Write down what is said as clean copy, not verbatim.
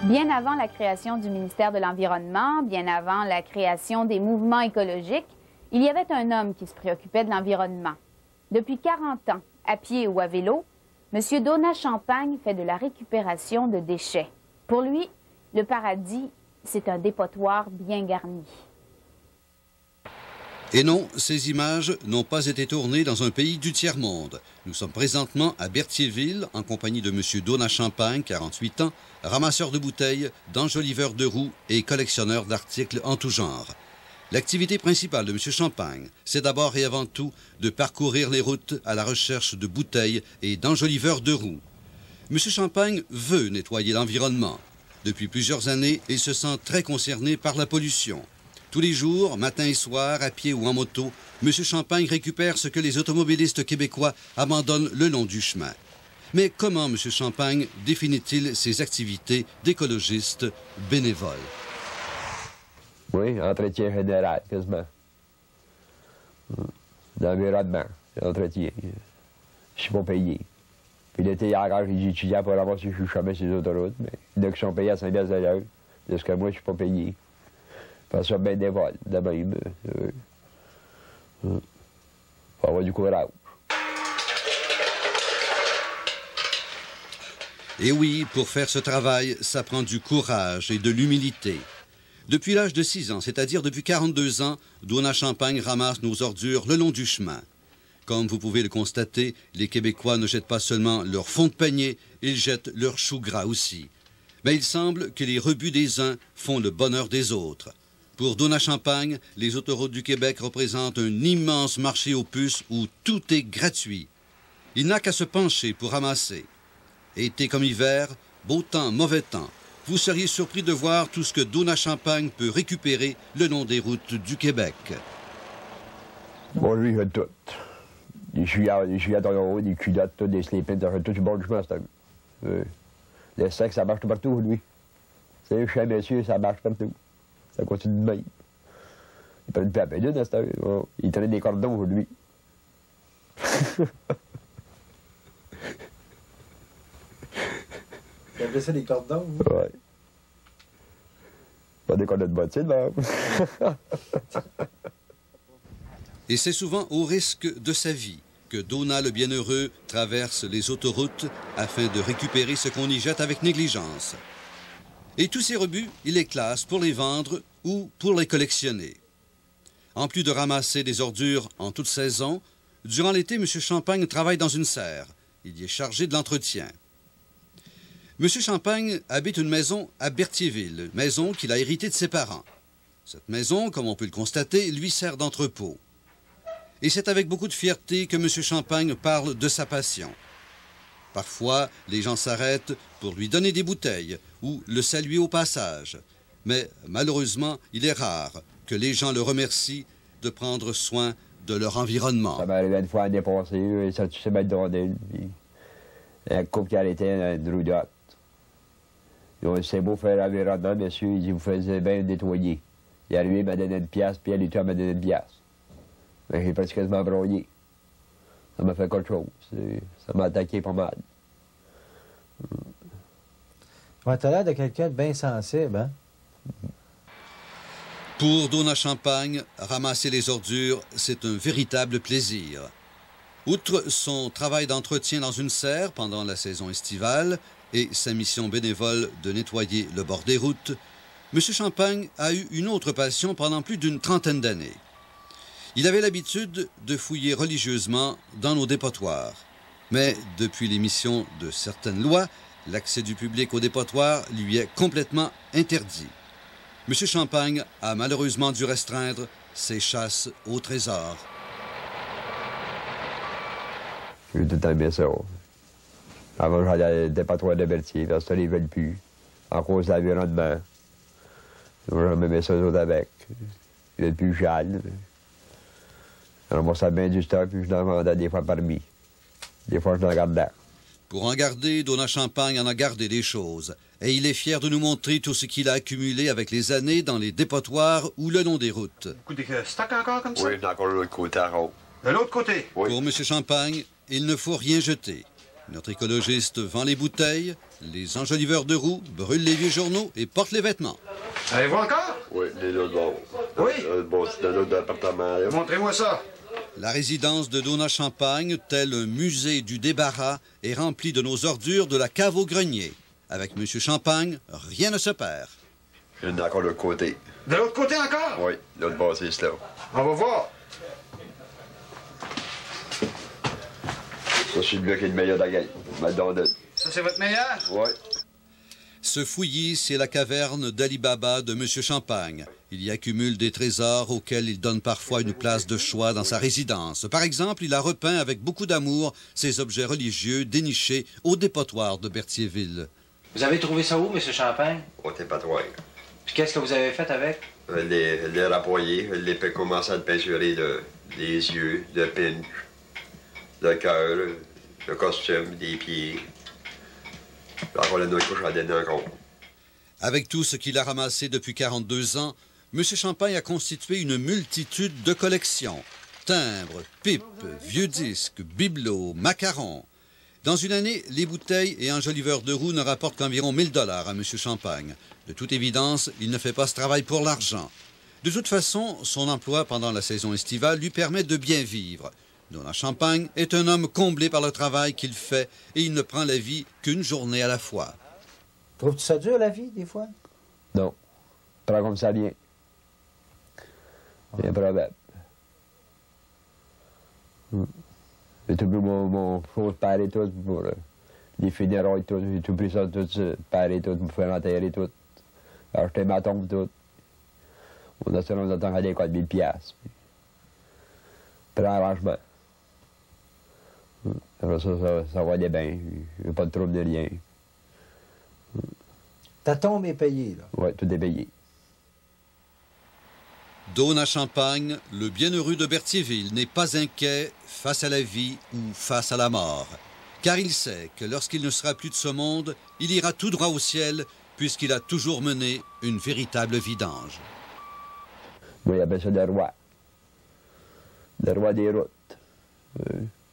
Bien avant la création du ministère de l'Environnement, bien avant la création des mouvements écologiques, il y avait un homme qui se préoccupait de l'environnement. Depuis 40 ans, à pied ou à vélo, M. Donat Champagne fait de la récupération de déchets. Pour lui, le paradis, c'est un dépotoir bien garni. Et non, ces images n'ont pas été tournées dans un pays du tiers-monde. Nous sommes présentement à Berthierville, en compagnie de M. Donat Champagne, 48 ans, ramasseur de bouteilles, d'enjoliveur de roues et collectionneur d'articles en tout genre. L'activité principale de M. Champagne, c'est d'abord et avant tout de parcourir les routes à la recherche de bouteilles et d'enjoliveurs de roues. M. Champagne veut nettoyer l'environnement. Depuis plusieurs années, il se sent très concerné par la pollution. Tous les jours, matin et soir, à pied ou en moto, M. Champagne récupère ce que les automobilistes québécois abandonnent le long du chemin. Mais comment M. Champagne définit-il ses activités d'écologiste bénévole? Oui, entretien général, quasiment. L'environnement, entretien. Je suis pas payé. Puis l'été, encore, j'ai des étudiants pour avoir si je suis jamais sur les autoroutes, mais il y en a qui sont payés à 5 piastres de l'heure. De ce que moi, je suis pas payé. Faire ça bénévole, de même. Faut avoir du courage. Et oui, pour faire ce travail, ça prend du courage et de l'humilité. Depuis l'âge de 6 ans, c'est-à-dire depuis 42 ans, Donat Champagne ramasse nos ordures le long du chemin. Comme vous pouvez le constater, les Québécois ne jettent pas seulement leur fond de panier, ils jettent leur chou gras aussi. Mais il semble que les rebuts des uns font le bonheur des autres. Pour Donat Champagne, les autoroutes du Québec représentent un immense marché aux puces où tout est gratuit. Il n'a qu'à se pencher pour ramasser. Été comme hiver, beau temps, mauvais temps, vous seriez surpris de voir tout ce que Donat Champagne peut récupérer le long des routes du Québec. Bon, lui, il a tout. Des chouillettes dans le haut, des culottes, tout, des slip-ins, tout du bon chemin, c'est le sexe, ça marche tout partout, lui. C'est chez monsieur, ça marche partout. Ça continue de même. Il prend une papelline à cette heure. Oh, il traîne des cordons aujourd'hui. Il a blessé des cordons? Oui. Pas des cordons de bottine, là. Et c'est souvent au risque de sa vie que Donat le Bienheureux traverse les autoroutes afin de récupérer ce qu'on y jette avec négligence. Et tous ces rebuts, il les classe pour les vendre ou pour les collectionner. En plus de ramasser des ordures en toute saison, durant l'été, M. Champagne travaille dans une serre. Il y est chargé de l'entretien. M. Champagne habite une maison à Berthierville, maison qu'il a héritée de ses parents. Cette maison, comme on peut le constater, lui sert d'entrepôt. Et c'est avec beaucoup de fierté que M. Champagne parle de sa passion. Parfois, les gens s'arrêtent pour lui donner des bouteilles ou le saluer au passage. Mais malheureusement, il est rare que les gens le remercient de prendre soin de leur environnement. Ça m'est arrivé une fois à dépasser, ça tu sais mettre de un couple qui arrêtait une roulotte. C'est beau faire l'environnement, monsieur, il dit, vous faisiez bien nettoyer. Il est arrivé, il m'a donné une pièce, puis elle m'a donné une pièce. Mais j'ai presque quasiment broyé. Ça m'a fait quelque chose. Ça m'a attaqué pas mal. Ouais, t'as l'air de quelqu'un de bien sensible, hein? Pour Donat Champagne, ramasser les ordures, c'est un véritable plaisir. Outre son travail d'entretien dans une serre pendant la saison estivale et sa mission bénévole de nettoyer le bord des routes, M. Champagne a eu une autre passion pendant plus d'une trentaine d'années. Il avait l'habitude de fouiller religieusement dans nos dépotoirs. Mais depuis l'émission de certaines lois, l'accès du public aux dépotoirs lui est complètement interdit. M. Champagne a malheureusement dû restreindre ses chasses au trésor. J'ai tout le temps aimé ça. Avant, j'allais au dépotoir de Berthier, parce que ils ne veulent plus. En cause de l'environnement. J'aimais aimé ça, eux autres, avec. Ils ne veulent plus jal. Je ramassais bien du stock, puis je l'en vendais des fois parmi. Des fois, je l'en gardais. Pour en garder, Donat Champagne en a gardé des choses. Et il est fier de nous montrer tout ce qu'il a accumulé avec les années dans les dépotoirs ou le long des routes. Beaucoup de stock encore comme ça? Oui, j'ai encore de l'autre côté à haut. De l'autre côté? Oui. Pour M. Champagne, il ne faut rien jeter. Notre écologiste vend les bouteilles, les enjoliveurs de roues brûlent les vieux journaux et portent les vêtements. Avez-vous encore? Oui, les là bon. Oui? Bon, c'est un autre appartement. Là. Montrez-moi ça. La résidence de Donat Champagne, tel un musée du débarras, est remplie de nos ordures de la cave au grenier. Avec M. Champagne, rien ne se perd. Il y en a encore de l'autre côté. De l'autre côté encore? Oui, l'autre bas, c'est là. On va voir. Ça, c'est le qui est le meilleur de la gang. Madonna. Ça, c'est votre meilleur? Oui. Ce fouillis, c'est la caverne d'Ali Baba de M. Champagne. Il y accumule des trésors auxquels il donne parfois une place de choix dans sa résidence. Par exemple, il a repeint avec beaucoup d'amour ses objets religieux dénichés au dépotoir de Berthierville. Vous avez trouvé ça où, M. Champagne? Au dépotoir. Puis qu'est-ce que vous avez fait avec? Les rapproyer, les commencer à peinturer les yeux, le pinch, le cœur, le costume, des pieds. Encore la couche à donner encore. Avec tout ce qu'il a ramassé depuis 42 ans, M. Champagne a constitué une multitude de collections. Timbres, pipes, vieux disques, bibelots, macarons. Dans une année, les bouteilles et enjoliveurs de roues ne rapportent qu'environ 1 000 $ à M. Champagne. De toute évidence, il ne fait pas ce travail pour l'argent. De toute façon, son emploi pendant la saison estivale lui permet de bien vivre. Donat Champagne est un homme comblé par le travail qu'il fait et il ne prend la vie qu'une journée à la fois. Trouves-tu ça dur, la vie, des fois? Non. Prends comme ça vient. C'est improbable. J'ai tout pris mon chose pareil tout pour les funérailles tout. J'ai tout pris ça tout pareil tout pour faire enterrer tout. Acheter ma tombe tout. On a seulement attend à des 4 000 $. Prends arrangement. Après ça va aller bien. Il n'y a pas de trouble de rien. Ta tombe est payée, là. Oui, tout est payé. Donat Champagne, le bienheureux de Berthierville, n'est pas inquiet face à la vie ou face à la mort. Car il sait que lorsqu'il ne sera plus de ce monde, il ira tout droit au ciel puisqu'il a toujours mené une véritable vidange. Moi, il appelle ça le roi. Le roi des routes.